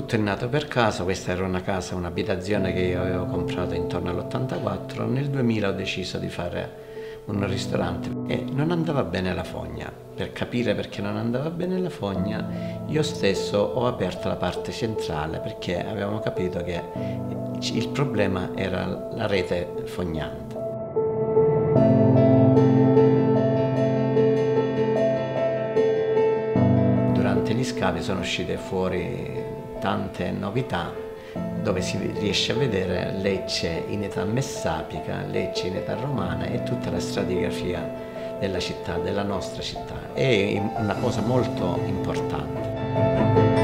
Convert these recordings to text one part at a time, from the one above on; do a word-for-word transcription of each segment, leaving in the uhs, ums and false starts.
Tutto è nato per caso. Questa era una casa, un'abitazione che io avevo comprato intorno all'ottantaquattro. Nel duemila ho deciso di fare un ristorante e non andava bene la fogna. Per capire perché non andava bene la fogna, io stesso ho aperto la parte centrale perché avevamo capito che il problema era la rete fognante. Durante gli scavi sono uscite fuori tante novità dove si riesce a vedere Lecce in età messapica, Lecce in età romana e tutta la stratigrafia della città, della nostra città. È una cosa molto importante.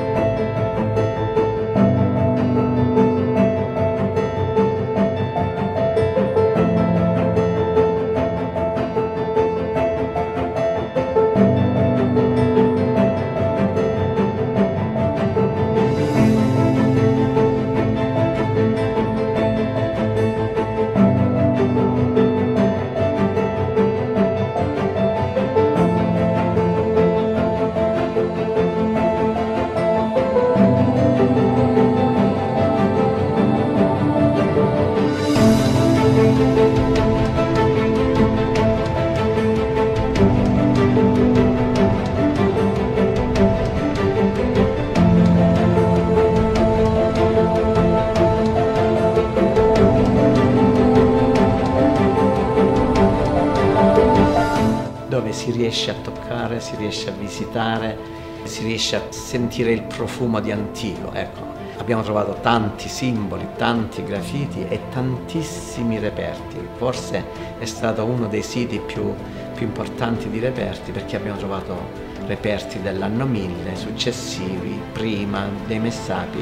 Dove si riesce a toccare, si riesce a visitare, si riesce a sentire il profumo di antico. Ecco, abbiamo trovato tanti simboli, tanti graffiti e tantissimi reperti. Forse è stato uno dei siti più, più importanti di reperti perché abbiamo trovato reperti dell'anno mille, successivi, prima, dei Messapi.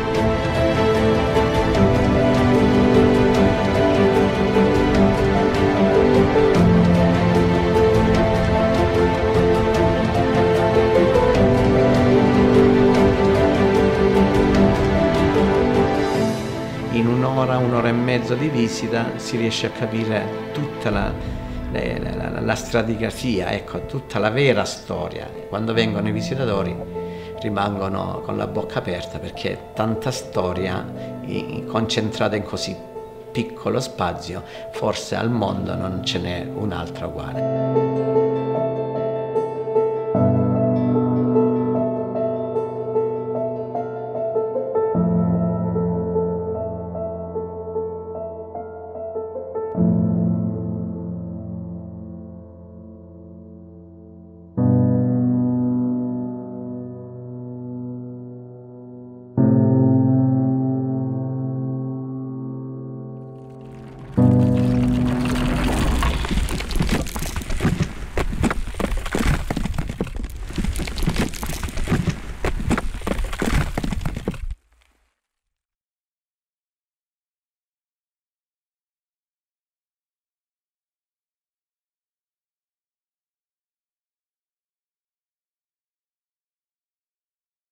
In un'ora, un'ora e mezzo di visita si riesce a capire tutta la, la, la, la stratigrafia, ecco, tutta la vera storia. Quando vengono i visitatori rimangono con la bocca aperta perché tanta storia concentrata in così piccolo spazio, forse al mondo non ce n'è un'altra uguale.